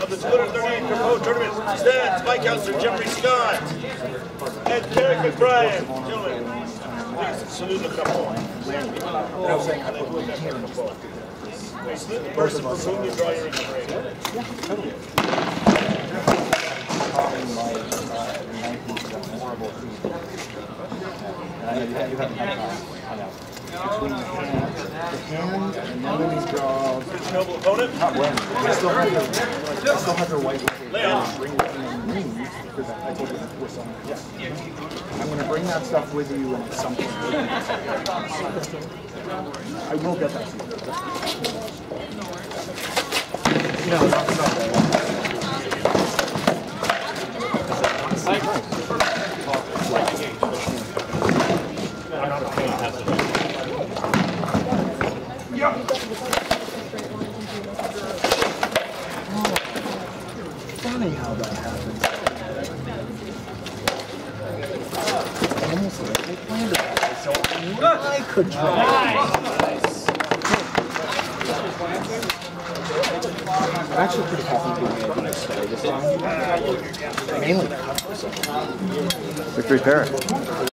of the 238th Proposed Tournament stands by Councillor Jeffrey Scott and Carrick McBrien. Gentlemen, please salute the couple. Salute the person for whom you draw your inspiration. Between the hand and then these draws. Noble opponent. Not winning. I still have your white bring it in rings because I told you before something. Yeah. I'm going to bring that stuff with you and it's something. I will get that to you. No, not funny how that happens. Almost like they planned it that way, so I could try. I'm actually pretty happy with when I started this song. Mainly because Victory Parrot.